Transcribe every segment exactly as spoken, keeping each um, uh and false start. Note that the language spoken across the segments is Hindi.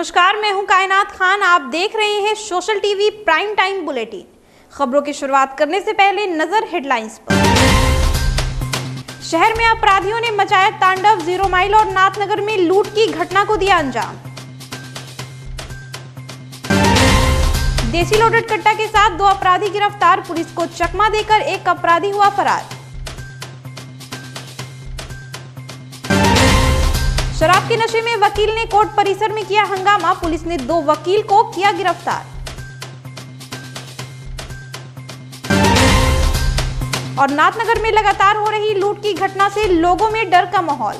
नमस्कार, मैं हूं कायनात खान। आप देख रहे हैं social TV prime time bulletin. खबरों की शुरुआत करने से पहले नजर हेडलाइंस पर। शहर में अपराधियों ने मचाया तांडव, जीरो माइल और नाथनगर में लूट की घटना को दिया अंजाम। देसी लोडेड कट्टा के साथ दो अपराधी गिरफ्तार, पुलिस को चकमा देकर एक अपराधी हुआ फरार। शराब के नशे में वकील ने कोर्ट परिसर में किया हंगामा, पुलिस ने दो वकील को किया गिरफ्तार। और नाथनगर में लगातार हो रही लूट की घटना से लोगों में डर का माहौल।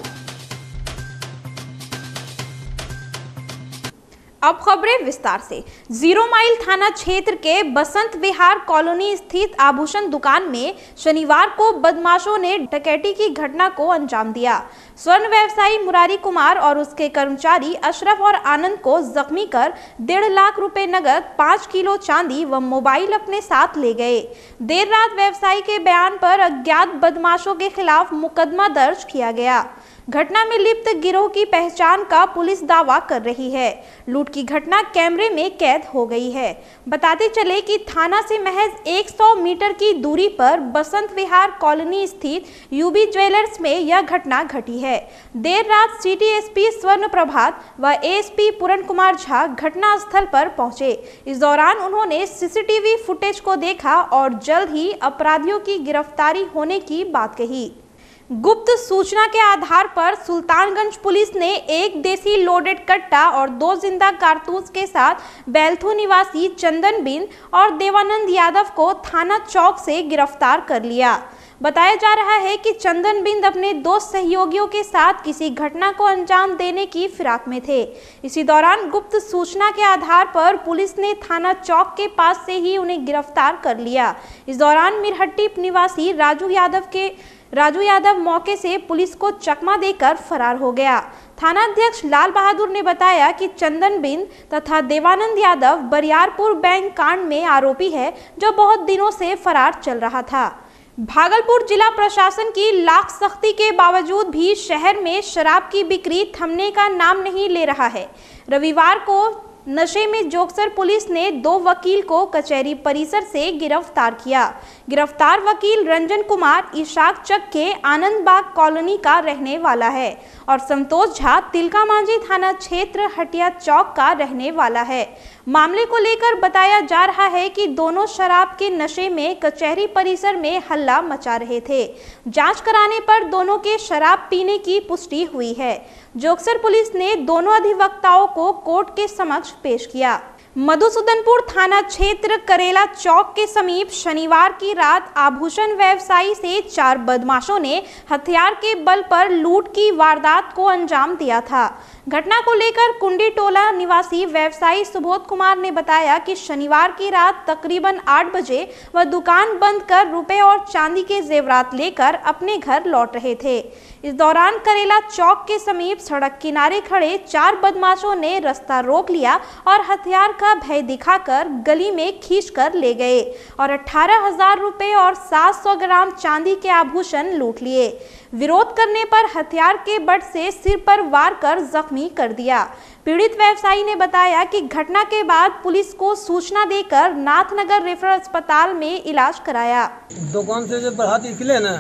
अब खबरें विस्तार से। जीरो माइल थाना क्षेत्र के बसंत विहार कॉलोनी स्थित आभूषण दुकान में शनिवार को बदमाशों ने डकैती की घटना को अंजाम दिया। स्वर्ण व्यवसायी मुरारी कुमार और उसके कर्मचारी अशरफ और आनंद को जख्मी कर डेढ़ लाख रुपए नगद, पाँच किलो चांदी व मोबाइल अपने साथ ले गए। देर रात व्यवसायी के बयान पर अज्ञात बदमाशों के खिलाफ मुकदमा दर्ज किया गया। घटना में लिप्त गिरोह की पहचान का पुलिस दावा कर रही है। लूट की घटना कैमरे में कैद हो गई है। बताते चले कि थाना से महज सौ मीटर की दूरी पर बसंत विहार कॉलोनी स्थित यूबी ज्वेलर्स में यह घटना घटी है। देर रात सिटी एसपी स्वर्ण प्रभात व एएसपी पूरण कुमार झा घटना स्थल पर पहुंचे। इस दौरान उन्होंने सीसीटीवी फुटेज को देखा और जल्द ही अपराधियों की गिरफ्तारी होने की बात कही। गुप्त सूचना के आधार पर सुल्तानगंज पुलिस ने एक देसी लोडेड कट्टा और दो जिंदा कारतूस के साथ बेलथू निवासी चंदन बिंद और देवानंद यादव को थाना चौक से गिरफ्तार कर लिया। बताया जा रहा है कि चंदन बिंद अपने दो सहयोगियों के साथ किसी घटना को अंजाम देने की फिराक में थे। इसी दौरान गुप्त सूचना के आधार पर पुलिस ने थाना चौक के पास से ही उन्हें गिरफ्तार कर लिया। इस दौरान मिरहट्टी निवासी राजू यादव के राजू यादव मौके से पुलिस को चकमा देकर फरार हो गया। थानाध्यक्ष लाल बहादुर ने बताया कि चंदन बिंद तथा देवानंद यादव बरियारपुर बैंक कांड में आरोपी है, जो बहुत दिनों से फरार चल रहा था। भागलपुर जिला प्रशासन की लाख सख्ती के बावजूद भी शहर में शराब की बिक्री थमने का नाम नहीं ले रहा है। रविवार को नशे में जोगसर पुलिस ने दो वकील को कचहरी परिसर से गिरफ्तार किया। गिरफ्तार वकील रंजन कुमार इशाक चक के आनंद बाग कॉलोनी का रहने वाला है और संतोष झा तिलका मांझी थाना क्षेत्र हटिया चौक का रहने वाला है। मामले को लेकर बताया जा रहा है कि दोनों शराब के नशे में कचहरी परिसर में हल्ला मचा रहे थे। जांच कराने पर दोनों के शराब पीने की पुष्टि हुई है। जोगसर पुलिस ने दोनों अधिवक्ताओं को कोर्ट के समक्ष पेश किया। मधुसूदनपुर थाना क्षेत्र करेला चौक के समीप शनिवार की रात आभूषण व्यवसायी से चार बदमाशों ने हथियार के बल पर लूट की वारदात को अंजाम दिया था। घटना को लेकर कुंडी टोला निवासी व्यवसायी सुबोध कुमार ने बताया कि शनिवार की रात तकरीबन आठ बजे वह दुकान बंद कर रुपए और चांदी के जेवरात लेकर अपने घर लौट रहे थे। इस दौरान करेला चौक के समीप सड़क किनारे खड़े चार बदमाशों ने रास्ता रोक लिया और हथियार का भय दिखाकर गली में खींचकर ले गए और अठारह हजार रुपए और सात सौ ग्राम चांदी के आभूषण लूट लिए। विरोध करने पर हथियार के बट से सिर पर वार कर जख्मी कर दिया। पीड़ित व्यवसायी ने बताया कि घटना के बाद पुलिस को सूचना देकर नाथनगर रेफरल अस्पताल में इलाज कराया। दुकान से जब बाहर निकले ना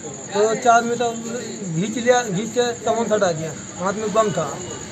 तो चार में तो घींच लिया, घींच सामान हटा दिया, हाथ में बम था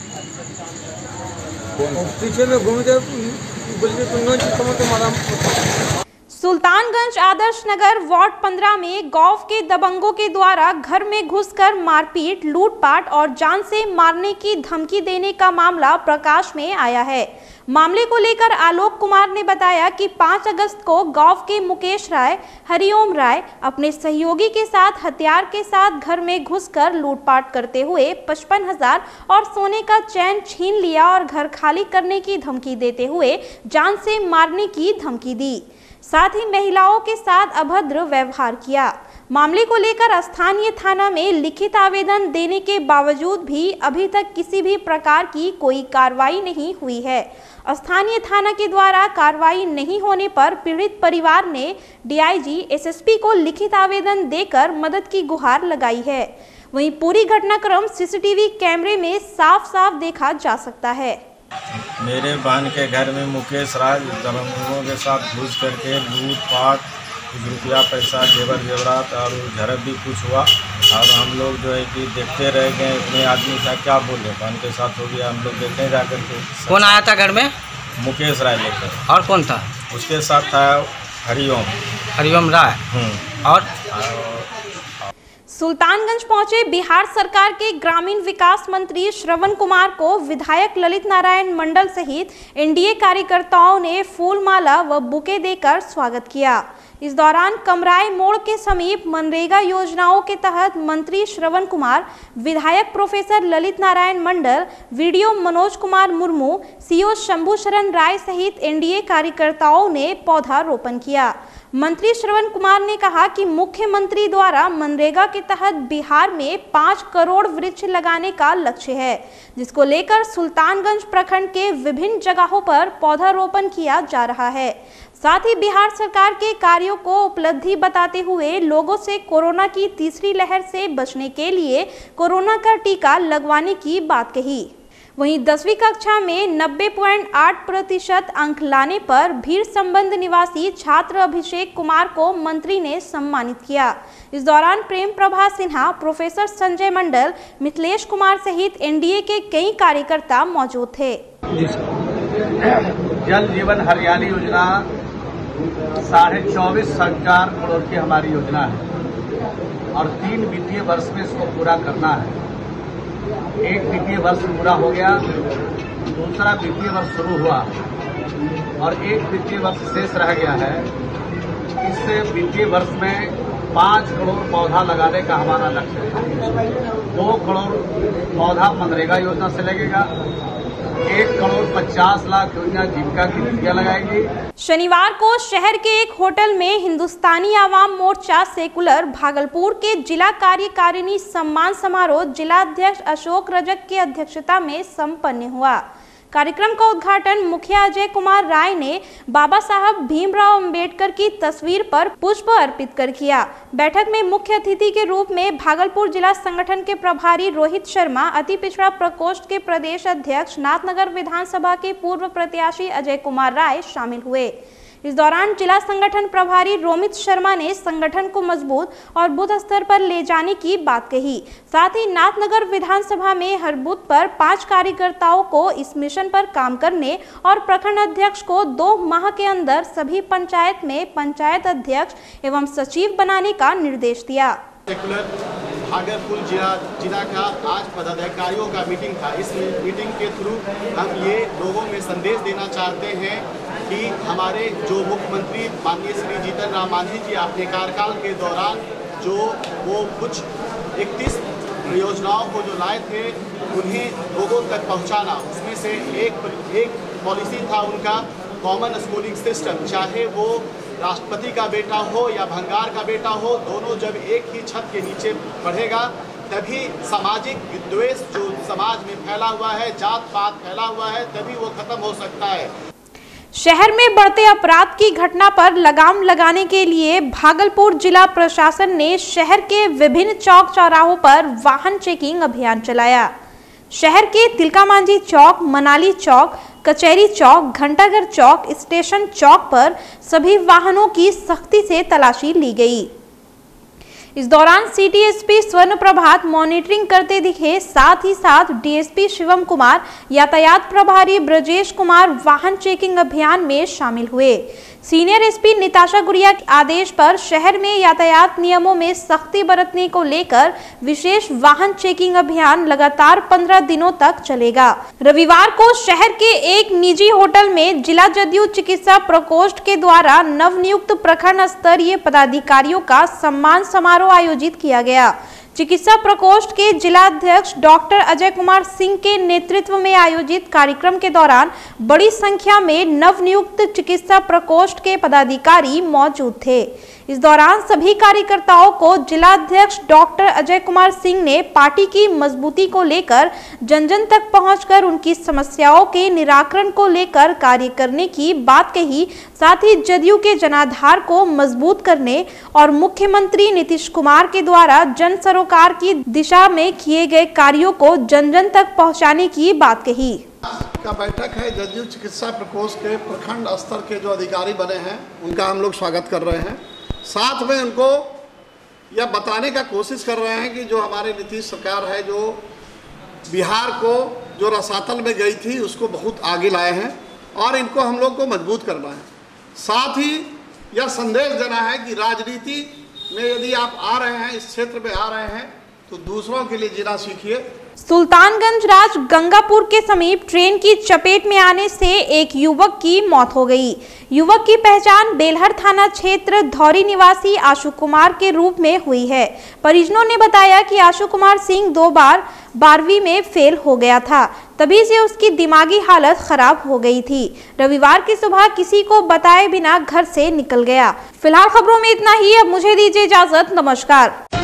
और पीछे में घूम के तो मारा। सुल्तानगंज आदर्श नगर वार्ड पंद्रह में गौव के दबंगों के द्वारा घर में घुसकर मारपीट, लूटपाट और जान से मारने की धमकी देने का मामला प्रकाश में आया है। मामले को लेकर आलोक कुमार ने बताया कि पाँच अगस्त को गौव के मुकेश राय, हरिओम राय अपने सहयोगी के साथ हथियार के साथ घर में घुसकर लूटपाट करते हुए पचपन हजार और सोने का चैन छीन लिया और घर खाली करने की धमकी देते हुए जान से मारने की धमकी दी। साथ ही महिलाओं के साथ अभद्र व्यवहार किया। मामले को लेकर स्थानीय थाना में लिखित आवेदन देने के बावजूद भी अभी तक किसी भी प्रकार की कोई कार्रवाई नहीं हुई है। स्थानीय थाना के द्वारा कार्रवाई नहीं होने पर पीड़ित परिवार ने डीआईजी, एसएसपी को लिखित आवेदन देकर मदद की गुहार लगाई है। वहीं पूरी घटनाक्रम सीसीटीवी कैमरे में साफ साफ देखा जा सकता है। मेरे बहन के घर में मुकेश राज दबंगों के साथ घुस करके लूट पाट, कुछ रुपया पैसा जेवर जेवरात और झड़प भी कुछ हुआ और हम लोग जो है कि देखते रह गए। इतने आदमी था, क्या बोले, बहन के साथ हो गया। हम लोग देखने जा कर के। कौन आया था घर में? मुकेश राय लेकर। और कौन था? उसके साथ था हरिओम हरिओम राय। और सुल्तानगंज पहुंचे बिहार सरकार के ग्रामीण विकास मंत्री श्रवण कुमार को विधायक ललित नारायण मंडल सहित एनडीए कार्यकर्ताओं ने फूलमाला व बुके देकर स्वागत किया। इस दौरान कमराई मोड़ के समीप मनरेगा योजनाओं के तहत मंत्री श्रवण कुमार, विधायक professor Lalit Narayan Mandal, BDO Manoj Kumar Murmu, CO Shambhu Sharan Rai सहित एनडीए कार्यकर्ताओं ने पौधारोपण किया। मंत्री श्रवण कुमार ने कहा कि मुख्यमंत्री द्वारा मनरेगा के तहत बिहार में पाँच करोड़ वृक्ष लगाने का लक्ष्य है, जिसको लेकर सुल्तानगंज प्रखंड के विभिन्न जगहों पर पौधारोपण किया जा रहा है। साथ ही बिहार सरकार के कार्यों को उपलब्धि बताते हुए लोगों से कोरोना की तीसरी लहर से बचने के लिए कोरोना का टीका लगवाने की बात कही। वहीं दसवीं कक्षा में नब्बे पॉइंट आठ प्रतिशत अंक लाने पर भीड़ संबंध निवासी छात्र अभिषेक कुमार को मंत्री ने सम्मानित किया। इस दौरान प्रेम प्रभा सिन्हा, प्रोफेसर संजय मंडल, मिथिलेश कुमार सहित एनडीए के कई कार्यकर्ता मौजूद थे। जल जीवन हरियाली योजना साढ़े चौबीस सरकार करोड़ की हमारी योजना है और तीन वित्तीय वर्ष में इसको पूरा करना है। एक वित्तीय वर्ष पूरा हो गया, दूसरा वित्तीय वर्ष शुरू हुआ और एक वित्तीय वर्ष शेष रह गया है। इस वित्तीय वर्ष में पाँच करोड़ पौधा लगाने का हमारा लक्ष्य है। दो करोड़ पौधा मनरेगा योजना से लगेगा, एक करोड़ पचास लाख योजना जीविका की नीतियां लगाएगी। शनिवार को शहर के एक होटल में हिंदुस्तानी आवाम मोर्चा सेकुलर भागलपुर के जिला कार्यकारिणी सम्मान समारोह जिलाध्यक्ष अशोक रजक की अध्यक्षता में संपन्न हुआ। कार्यक्रम का उद्घाटन मुखिया अजय कुमार राय ने बाबा साहब भीमराव अंबेडकर की तस्वीर पर पुष्प अर्पित कर किया। बैठक में मुख्य अतिथि के रूप में भागलपुर जिला संगठन के प्रभारी रोहित शर्मा, अति पिछड़ा प्रकोष्ठ के प्रदेश अध्यक्ष, नाथनगर विधानसभा के पूर्व प्रत्याशी अजय कुमार राय शामिल हुए। इस दौरान जिला संगठन प्रभारी रोमित शर्मा ने संगठन को मजबूत और बूथ स्तर पर ले जाने की बात कही। साथ ही नाथनगर विधानसभा में हर बूथ पर पांच कार्यकर्ताओं को इस मिशन पर काम करने और प्रखंड अध्यक्ष को दो माह के अंदर सभी पंचायत में पंचायत अध्यक्ष एवं सचिव बनाने का निर्देश दिया। सेकुलर भागलपुर जिला जिला का आज पदाधिकारियों का मीटिंग था। इस मीटिंग के थ्रू हम ये लोगों में संदेश देना चाहते हैं कि हमारे जो मुख्यमंत्री माननीय श्री जीतन राम मांझी जी अपने कार्यकाल के दौरान जो वो कुछ इकतीस योजनाओं को जो लाए थे उन्हें लोगों तक पहुंचाना, उसमें से एक एक पॉलिसी था उनका कॉमन स्कूलिंग सिस्टम। चाहे वो राष्ट्रपति का बेटा हो या भंगार का बेटा हो, दोनों जब एक ही छत के नीचे पढ़ेगा तभी सामाजिक विद्वेष जो समाज में फैला हुआ है, जात पात फैला हुआ है, तभी वो खत्म हो सकता है। शहर में बढ़ते अपराध की घटना पर लगाम लगाने के लिए भागलपुर जिला प्रशासन ने शहर के विभिन्न चौक चौराहों पर वाहन चेकिंग अभियान चलाया। शहर के तिलका मांझी चौक, मनाली चौक, कचहरी चौक, घंटाघर चौक, स्टेशन चौक पर सभी वाहनों की सख्ती से तलाशी ली गई। इस दौरान सिटी एसपी स्वर्ण प्रभात मॉनिटरिंग करते दिखे, साथ ही साथ डीएसपी शिवम कुमार, यातायात प्रभारी ब्रजेश कुमार वाहन चेकिंग अभियान में शामिल हुए। सीनियर एसपी निताशा गुड़िया के आदेश पर शहर में यातायात नियमों में सख्ती बरतने को लेकर विशेष वाहन चेकिंग अभियान लगातार पंद्रह दिनों तक चलेगा। रविवार को शहर के एक निजी होटल में जिला जदयू चिकित्सा प्रकोष्ठ के द्वारा नवनियुक्त प्रखंड स्तरीय पदाधिकारियों का सम्मान समारोह आयोजित किया गया। चिकित्सा प्रकोष्ठ के जिलाध्यक्ष डॉक्टर अजय कुमार सिंह के नेतृत्व में आयोजित कार्यक्रम के दौरान बड़ी संख्या में नवनियुक्त चिकित्सा प्रकोष्ठ के पदाधिकारी मौजूद थे। इस दौरान सभी कार्यकर्ताओं को जिलाध्यक्ष डॉक्टर अजय कुमार सिंह ने पार्टी की मजबूती को लेकर जन जन तक पहुंचकर उनकी समस्याओं के निराकरण को लेकर कार्य करने की बात कही। साथ ही जदयू के जनाधार को मजबूत करने और मुख्यमंत्री नीतीश कुमार के द्वारा जन सरोकार की दिशा में किए गए कार्यों को जन जन तक पहुंचाने की बात कही। का बैठक है। जदयू चिकित्सा प्रकोष्ठ के प्रखंड स्तर के जो अधिकारी बने हैं उनका हम लोग स्वागत कर रहे हैं। साथ में उनको यह बताने का कोशिश कर रहे हैं कि जो हमारे नीतीश सरकार है, जो बिहार को जो रसातल में गई थी उसको बहुत आगे लाए हैं और इनको हम लोग को मजबूत करना है। साथ ही यह संदेश देना है कि राजनीति में यदि आप आ रहे हैं, इस क्षेत्र में आ रहे हैं, तो दूसरों के लिए जीना सीखिए। सुल्तानगंज राज गंगापुर के समीप ट्रेन की चपेट में आने से एक युवक की मौत हो गई। युवक की पहचान बेलहर थाना क्षेत्र धौरी निवासी आशु कुमार के रूप में हुई है। परिजनों ने बताया कि आशु कुमार सिंह दो बार बारहवीं में फेल हो गया था, तभी से उसकी दिमागी हालत खराब हो गई थी। रविवार की सुबह किसी को बताए बिना घर से निकल गया। फिलहाल खबरों में इतना ही। अब मुझे दीजिए इजाजत। नमस्कार।